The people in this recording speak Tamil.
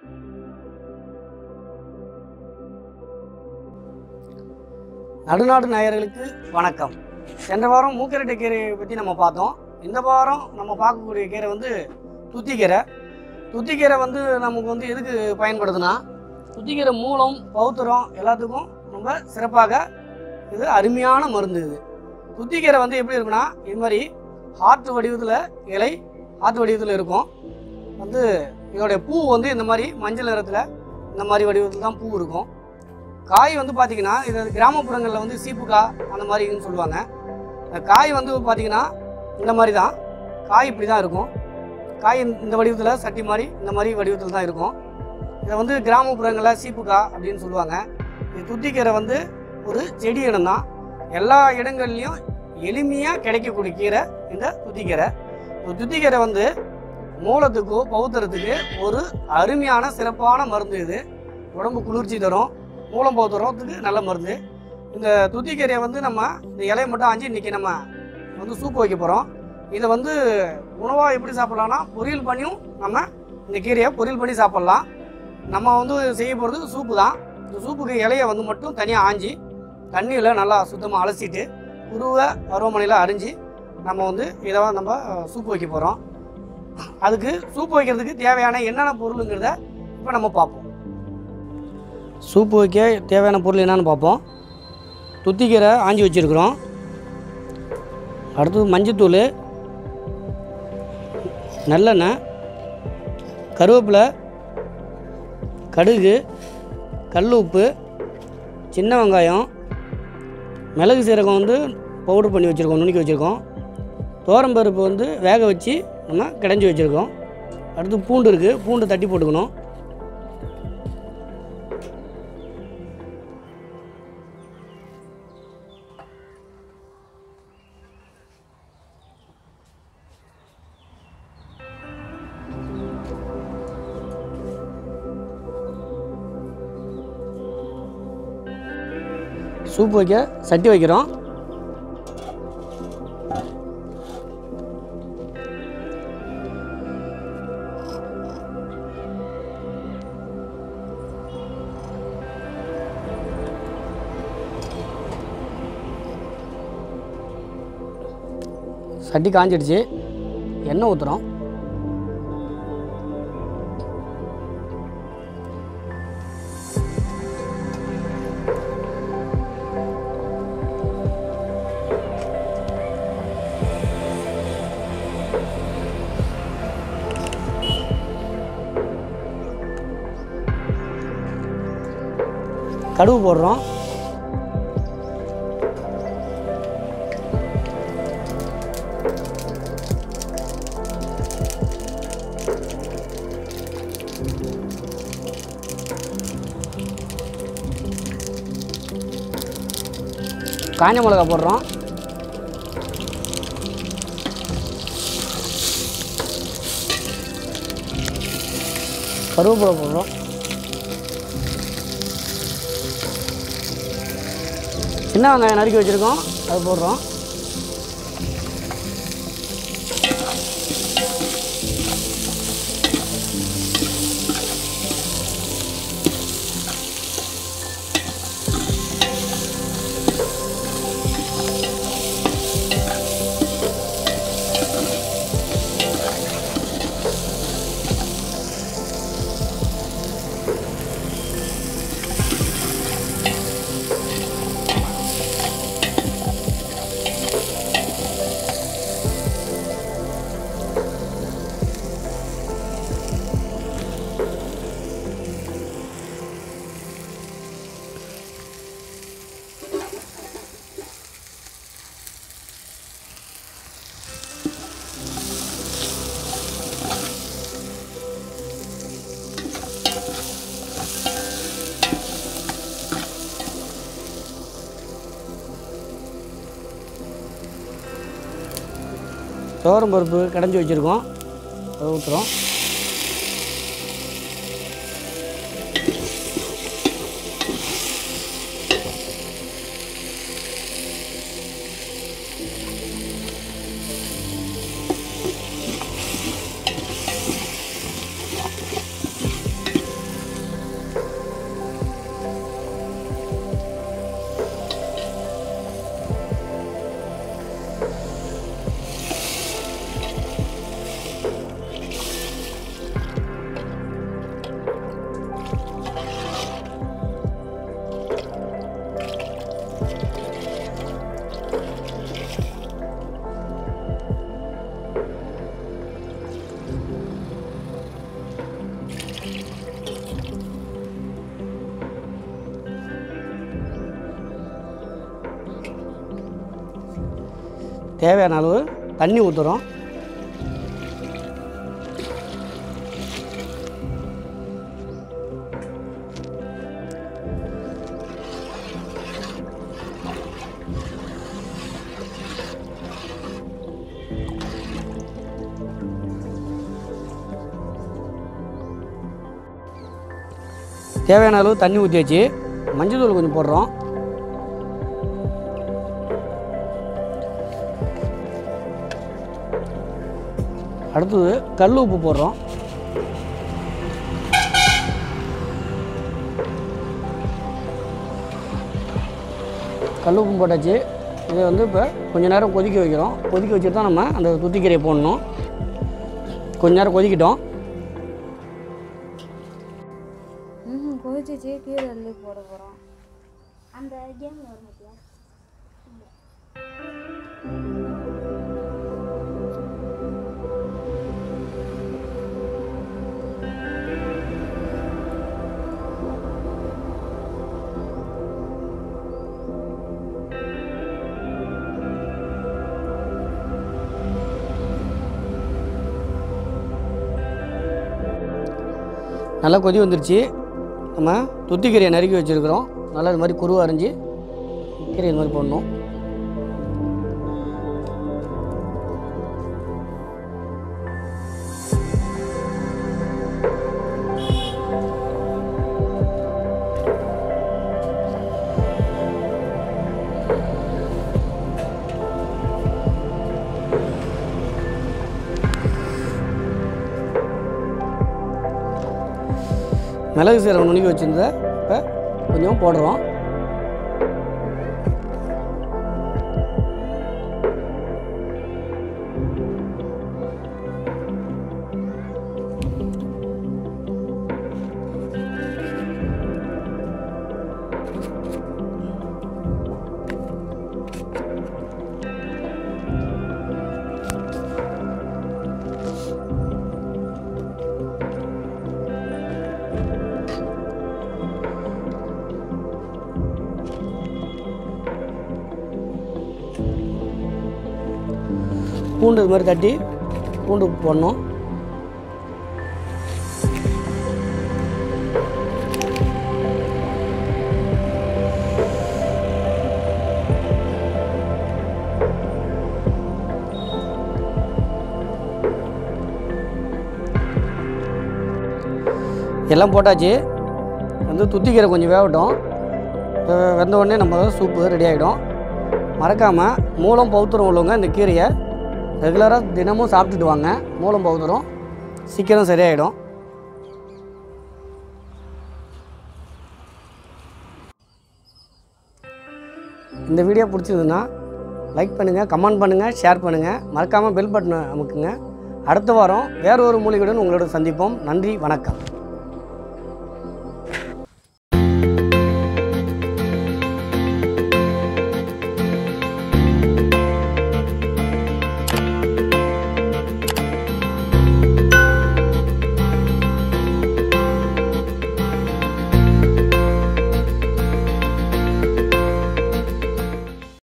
நடுநாடு நேயர்களுக்கு வணக்கம். சென்ற வாரம் மூக்கரட்டை கீரையை பற்றி நம்ம பார்த்தோம். இந்த வாரம் நம்ம பார்க்கக்கூடிய கீரை வந்து துத்திக்கீரை. துத்திக்கீரை வந்து நமக்கு வந்து எதுக்கு பயன்படுதுன்னா, துத்திக்கீரை மூலம் பௌத்திரம் எல்லாத்துக்கும் ரொம்ப சிறப்பாக இது அருமையான மருந்து. இது துத்திக்கீரை வந்து எப்படி இருக்குன்னா, இது மாதிரி ஹார்ட் வடிவத்தில் இலை ஹார்ட் வடிவத்தில் இருக்கும். வந்து இதோடைய பூ வந்து இந்த மாதிரி மஞ்சள் நிறத்தில் இந்த மாதிரி வடிவத்தில் தான் பூ இருக்கும். காய் வந்து பார்த்திங்கன்னா, இது கிராமப்புறங்களில் வந்து சீப்புக்காய் அந்த மாதிரின்னு சொல்லுவாங்க. காய் வந்து பார்த்திங்கன்னா இந்த மாதிரி தான் காய் இப்படி தான் இருக்கும். காய் இந்த வடிவத்தில் சட்டி மாதிரி இந்த மாதிரி வடிவத்தில் தான் இருக்கும். இதை வந்து கிராமப்புறங்களில் சீப்புக்காய் அப்படின்னு சொல்லுவாங்க. இது துத்திக்கீரை வந்து ஒரு செடி இடம் தான். எல்லா இடங்கள்லையும் எளிமையாக கிடைக்கக்கூடிய கீரை இந்த துத்திக்கீரை. துத்திக்கீரை வந்து மூலத்துக்கோ பௌத்திரத்துக்கு ஒரு அருமையான சிறப்பான மருந்து. இது உடம்பு குளிர்ச்சி தரும், மூலம் பௌத்திரத்துக்கு நல்ல மருந்து. இந்த துத்திக்கீரையை வந்து நம்ம இந்த இலையை மட்டும் ஆஞ்சி இன்றைக்கி நம்ம வந்து சூப்பு வைக்க போகிறோம். இதை வந்து உணவாக எப்படி சாப்பிட்லான்னா, பொரியல் பண்ணியும் நம்ம இந்த கீரையை பொரியல் பண்ணி சாப்பிட்லாம். நம்ம வந்து செய்ய போகிறது சூப்பு தான். இந்த சூப்புக்கு இலையை வந்து மட்டும் தனியாக ஆஞ்சி தண்ணியில் நல்லா சுத்தமாக அலசிட்டு குருவை அருவமனையில் அரிஞ்சு நம்ம வந்து இதை நம்ம சூப்பு வைக்க போகிறோம். அதுக்கு சூப்பு வைக்கிறதுக்கு தேவையான என்னென்ன பொருளுங்கிறத இப்போ நம்ம பார்ப்போம். சூப்பு வைக்க தேவையான பொருள் என்னென்னு பார்ப்போம். துத்திக்கீரை ஆஞ்சி வச்சுருக்குறோம். அடுத்தது மஞ்சத்தூள், நல்லெண்ணெய், கருவேப்பிலை, கடுகு, கல் உப்பு, சின்ன வெங்காயம், மிளகு சீரகம் வந்து பவுடர் பண்ணி வச்சுருக்கோம், நுணுக்கி வச்சுருக்கோம். துவரம்பருப்பு வந்து வேக வச்சு நம்ம கடைஞ்சி வச்சுருக்கோம். அடுத்து பூண்டு இருக்குது, பூண்டு தட்டி போட்டுக்கணும். சூப்பு வைக்க சட்டி வைக்கிறோம். சட்டி காஞ்சிடுச்சு, எண்ணெய் ஊற்றுறோம். கடுகு போடுறோம். காஞ்ச மிளகா போடுறோம். கருவேப்பிலை போடுறோம். சின்ன வெங்காயம் நறுக்கி வச்சுருக்கோம், அது போடுறோம். துவரம் பருப்பு கடைஞ்சி வச்சுருக்கோம், அதை ஊற்றுறோம். தேவையான அளவு தண்ணி ஊற்றுறோம். தேவையான அளவு தண்ணி ஊற்றி வச்சு மஞ்சள் தூள் கொஞ்சம் போடுறோம். அடுத்தது கல் உப்பு போடுறோம். கல் உப்பு போட்டாச்சு. இதை வந்து இப்போ கொஞ்சம் நேரம் கொதிக்க வைக்கிறோம். கொதிக்க வச்சுட்டு தான் நம்ம அந்த துத்திக்கீரையை போடணும். கொஞ்ச நேரம் கொதிக்கிட்டோம். கொதிச்சு கீரை அள்ளி போட போகிறோம். அந்த கேம் வரும். நல்லா கொதி வந்துருச்சு. நம்ம துத்திக்கீரையை நறுக்கி வச்சுருக்கிறோம். நல்லா இது மாதிரி குருவை அரிஞ்சு கீரை இது மாதிரி போடணும். மிளகு சீரகம் நுணுக்கி வச்சுருந்த இப்போ கொஞ்சம் போடுறோம். பூண்டு இது மாதிரி தட்டி பூண்டு போடணும். எல்லாம் போட்டாச்சு. வந்து துத்திக்கீரை கொஞ்சம் வேகட்டும். வெந்த உடனே நம்ம சூப்பு ரெடி ஆகிடும். மறக்காமல் மூலம் பௌத்திரம் உள்ளவங்க இந்த கீரையை ரெகுலராக தினமும் சாப்பிட்டுட்டு வாங்க. மூலம் பௌத்திரம் சீக்கிரம் சரியாயிடும். இந்த வீடியோ பிடிச்சதுன்னா லைக் பண்ணுங்கள், கமெண்ட் பண்ணுங்கள், ஷேர் பண்ணுங்கள். மறக்காமல் பெல் பட்டனை அமுக்குங்க. அடுத்த வாரம் வேறு ஒரு மூலிகையுடன் உங்களோட சந்திப்போம். நன்றி, வணக்கம்.